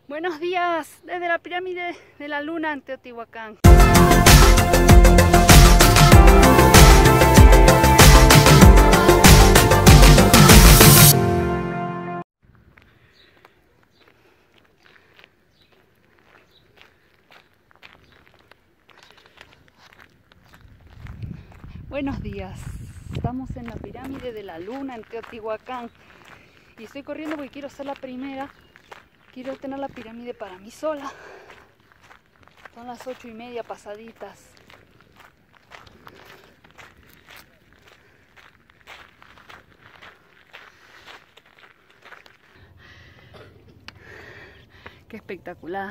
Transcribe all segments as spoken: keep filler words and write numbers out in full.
Buenos días desde la pirámide de la Luna en Teotihuacán. Buenos días, estamos en la pirámide de la Luna en Teotihuacán y estoy corriendo porque quiero ser la primera. Quiero tener la pirámide para mí sola. Son las ocho y media pasaditas. Qué espectacular.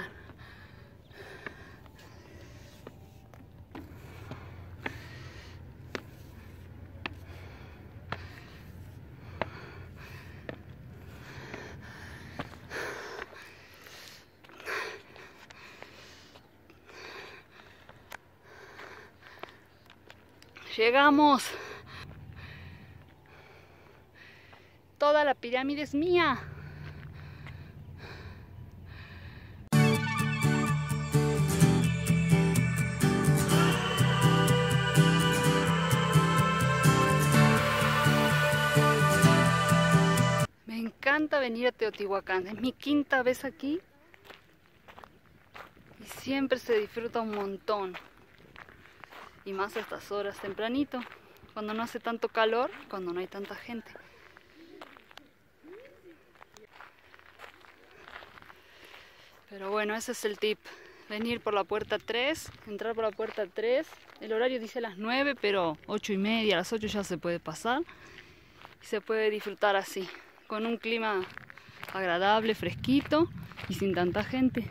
Llegamos. Toda la pirámide es mía. Me encanta venir a Teotihuacán. Es mi quinta vez aquí y siempre se disfruta un montón. Y más a estas horas tempranito, cuando no hace tanto calor, cuando no hay tanta gente. Pero bueno, ese es el tip. Venir por la puerta tres, entrar por la puerta tres. El horario dice las nueve, pero ocho y media, a las ocho ya se puede pasar. Y se puede disfrutar así, con un clima agradable, fresquito y sin tanta gente.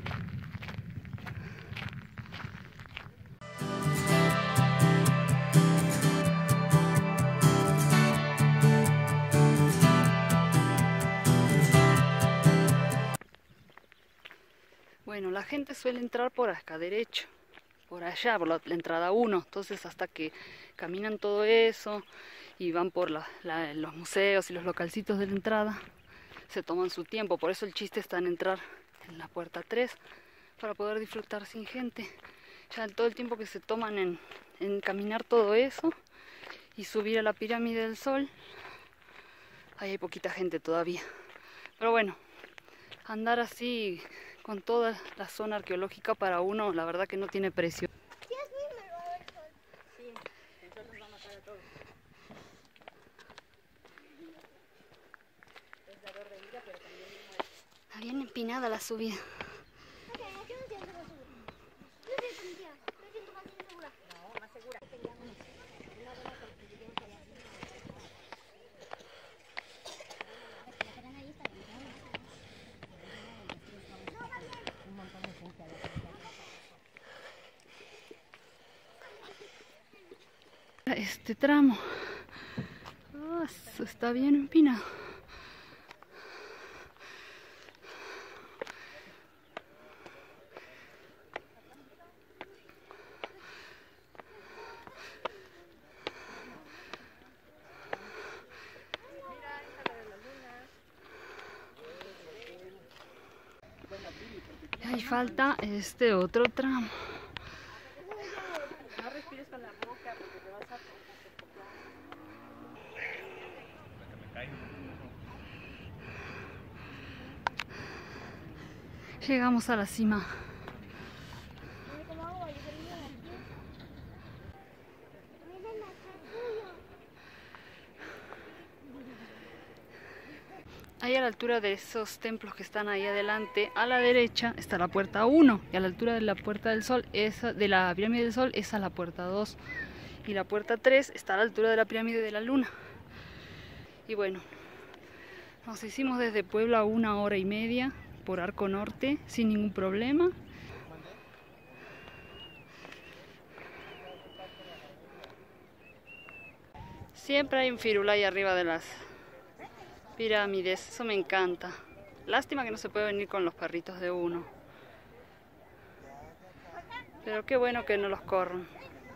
Bueno, la gente suele entrar por acá derecho, por allá, por la, la entrada uno. Entonces hasta que caminan todo eso y van por la, la, los museos y los localcitos de la entrada, se toman su tiempo. Por eso el chiste está en entrar en la puerta tres, para poder disfrutar sin gente. Ya todo el tiempo que se toman en, en caminar todo eso y subir a la pirámide del Sol, ahí hay poquita gente todavía. Pero bueno, andar así con toda la zona arqueológica para uno, la verdad que no tiene precio. Está bien empinada la subida. Este tramo oh, está bien empinado. Ahí falta este otro tramo. No respires con la boca porque te vas a Llegamos a la cima. Ahí a la altura de esos templos que están ahí adelante, a la derecha está la puerta uno, y a la altura de la puerta del Sol, esa, de la pirámide del Sol, esa es la puerta dos, y la puerta tres está a la altura de la pirámide de la Luna. Y bueno, nos hicimos desde Puebla una hora y media por Arco Norte sin ningún problema. Siempre hay un firulai ahí arriba de las pirámides, eso me encanta. Lástima que no se puede venir con los perritos de uno, pero qué bueno que no los corran.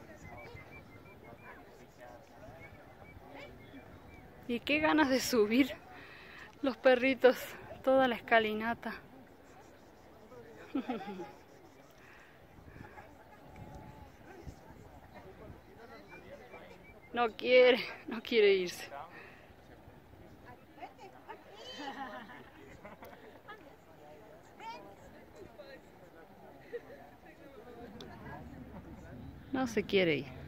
Y qué ganas de subir los perritos toda la escalinata. No quiere, no quiere irse. No se quiere ir.